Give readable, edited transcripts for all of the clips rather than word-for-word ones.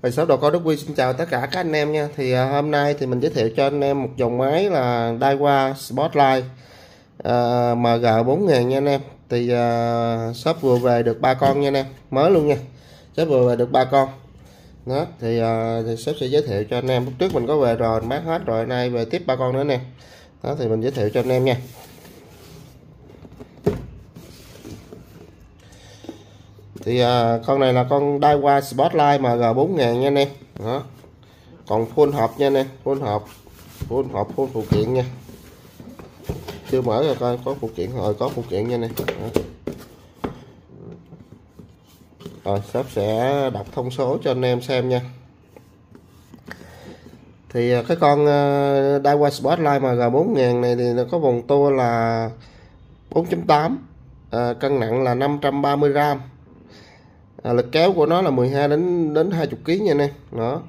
Rồi shop Đồ Có Đức Huy xin chào tất cả các anh em nha. Thì hôm nay thì mình giới thiệu cho anh em một dòng máy là Daiwa Spotlight MG4000 nha anh em. Thì shop vừa về được 3 con nha anh em, mới luôn nha. Shop vừa về được 3 con. Đó thì shop sẽ giới thiệu cho anh em. Lúc trước mình có về rồi, bán hết rồi, nay về tiếp 3 con nữa nè. Đó thì mình giới thiệu cho anh em nha. Thì con này là con Daiwa Spotlight MG4000 nha anh em. Đó. Còn full hộp nha anh em, full phụ kiện nha. Chưa mở ra coi có phụ kiện rồi, có phụ kiện nha anh em. Rồi shop sẽ đọc thông số cho anh em xem nha. Thì cái con Daiwa Spotlight MG4000 này thì nó có vòng tua là 4.8, cân nặng là 530 gram. Lực kéo của nó là 12 đến 20 kg nha anh em. Đó.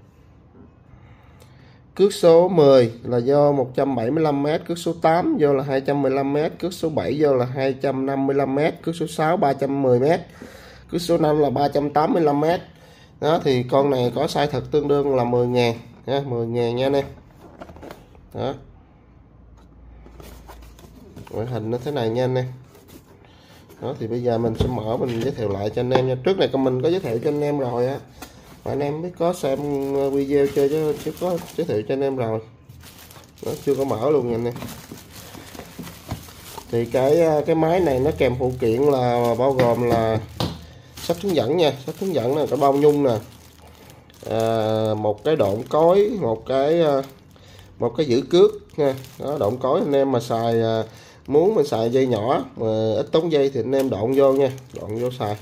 Cước số 10 là vô 175m, cước số 8 vô là 215m, cước số 7 vô là 255m, cước số 6 310m, cước số 5 là 385m. Đó thì con này có size thật tương đương là 10.000 nha, 10.000 nha anh em. Đó. Ngoại hình nó thế này nha anh em. Đó thì bây giờ mình sẽ mở, mình giới thiệu lại cho anh em nha. Trước này mình có giới thiệu cho anh em rồi á, mà anh em biết có xem video chơi chứ có giới thiệu cho anh em rồi. Nó chưa có mở luôn nha anh em. Thì cái máy này nó kèm phụ kiện là bao gồm là sách hướng dẫn nha, sách hướng dẫn là cái bao nhung nè, một cái độn cối, một cái giữ cước nha. Đó, độn cối anh em mà xài muốn mình xài dây nhỏ mà ít tốn dây thì anh em độn vô nha, độn vô xài.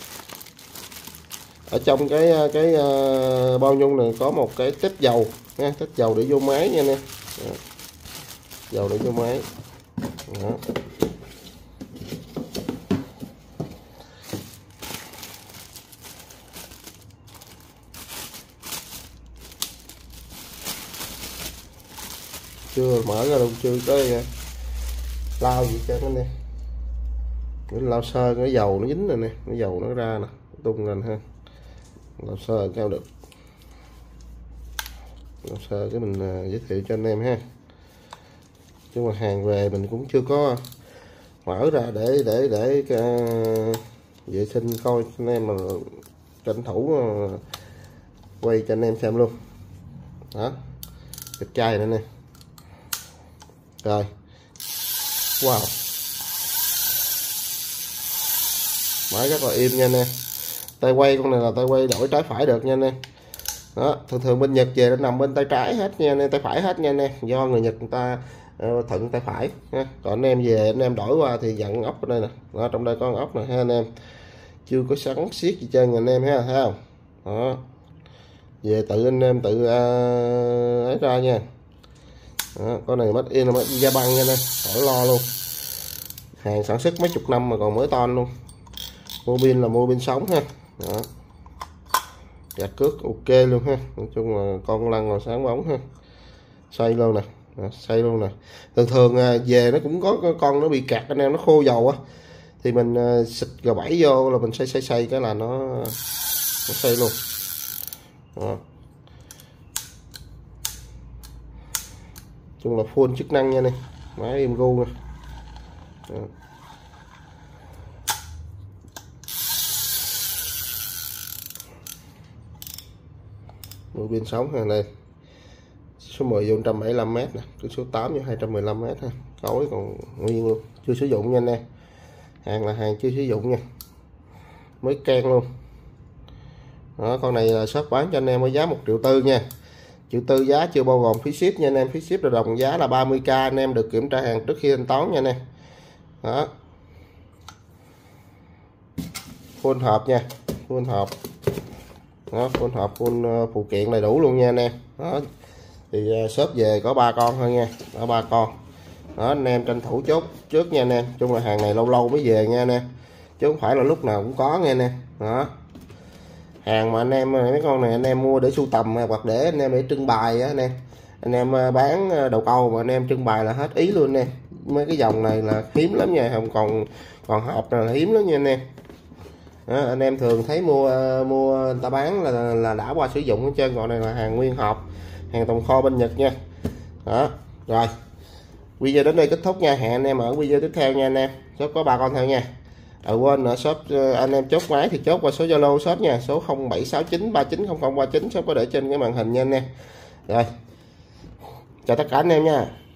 Ở trong cái bao nhung này có một cái tép dầu nha, tép dầu để vô máy nha nè, dầu để vô máy. Đó. Chưa mở ra đâu, chưa có lau gì cho anh em. Lau sơ cái dầu nó dính rồi nè, cái dầu nó ra nè, tung lên ha. Lau sơ cao được. Lau sơ cái mình giới thiệu cho anh em ha. Nhưng mà hàng về mình cũng chưa có mở ra để vệ sinh coi anh em, mà tranh thủ quay cho anh em xem luôn. Đó. Cái chai nữa nè. Rồi. Wow. Máy rất là im nha anh em. Tay quay con này là tay quay đổi trái phải được nha anh em. Đó, thường bên Nhật về nó nằm bên tay trái hết nha anh em, tay phải hết nha anh em, do người Nhật người ta thuận tay phải ha. Còn anh em về anh em đổi qua thì dặn ốc ở đây nè. Đó, trong đây có con ốc nè ha anh em. Chưa có sắn xiết gì trơn anh em ha, thấy không? Đó. Về tự anh em tự ấy ra nha. Đó, con này made in là Japan nha anh em, khỏi lo luôn. Hàng sản xuất mấy chục năm mà còn mới ton luôn. Mua pin là mua pin sống ha. Đó. Gạt cước ok luôn ha. Nói chung là con lăn còn sáng bóng ha. Xoay luôn nè. Đó, xoay luôn nè. Thường về nó cũng có con nó bị cạt anh em, nó khô dầu á, thì mình xịt G7 vô là mình xoay cái là nó xoay luôn. Đó. Chung là full chức năng nha này, máy im gu nè. Đó. Mũi pin sống hàng này, số 10 vô 175m nè, cái số 8 vô 215m ha, cối còn nguyên luôn, chưa sử dụng nha anh em. Hàng là hàng chưa sử dụng nha, mới can luôn. Đó, con này là shop bán cho anh em với giá 1.4 triệu nha, 1.4 triệu giá chưa bao gồm phí ship nha anh em. Phí ship là đồng giá là 30k, anh em được kiểm tra hàng trước khi thanh toán nha anh em. Đó, full hộp nha, full hộp. Đó, full hộp, full phụ kiện đầy đủ luôn nha anh em. Đó thì shop về có 3 con thôi nha, có 3 con. Đó, anh em tranh thủ chốt trước nha anh em. Chung là hàng này lâu lâu mới về nha anh em, chứ không phải là lúc nào cũng có nha anh em. Đó, hàng mà anh em mấy con này anh em mua để sưu tầm hoặc để anh em để trưng bày á anh em bán đầu câu mà anh em trưng bày là hết ý luôn nè. Mấy cái dòng này là hiếm lắm nha, không còn hộp là hiếm lắm nha anh em. đó, anh em thường thấy mua người ta bán là đã qua sử dụng hết trơn, còn này là hàng nguyên hộp, hàng tồn kho bên Nhật nha. Đó rồi, video đến đây kết thúc nha, hẹn anh em ở video tiếp theo nha anh em. Shop có 3 con theo nha. Quên ở shop anh em chốt máy thì chốt qua số Zalo shop nha, số 0769390039, shop có để trên cái màn hình nha anh em. Rồi chào tất cả anh em nha.